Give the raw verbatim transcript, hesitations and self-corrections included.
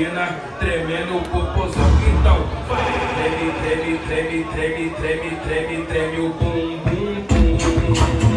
mina tremendo o popozão. Então vai, treme, treme, treme, treme, treme, treme, treme o bum, bum, bum.